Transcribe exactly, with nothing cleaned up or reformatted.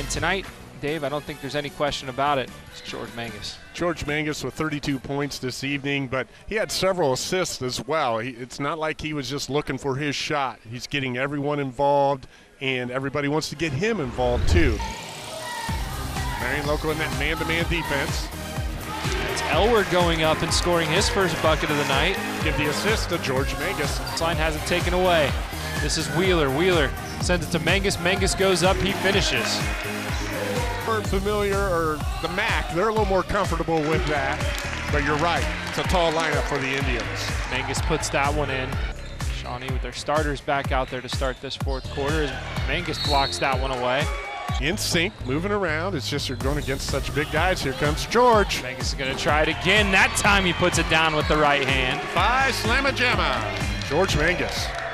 And tonight, Dave, I don't think there's any question about it. It's George Mangus. George Mangus with thirty-two points this evening, but he had several assists as well. He, it's not like he was just looking for his shot. He's getting everyone involved, and everybody wants to get him involved too. Marion Local in that man-to-man defense. It's Elward going up and scoring his first bucket of the night. Give the assist to George Mangus. This line has it taken away. This is Wheeler. Wheeler sends it to Mangus. Mangus goes up. He finishes. We're familiar, or the M A C, they're a little more comfortable with that. But you're right. It's a tall lineup for the Indians. Mangus puts that one in. Shawnee with their starters back out there to start this fourth quarter as Mangus blocks that one away. In sync, moving around. It's just you're going against such big guys. Here comes George. Mangus is going to try it again. That time he puts it down with the right hand. Five slamma jamma. George Mangus.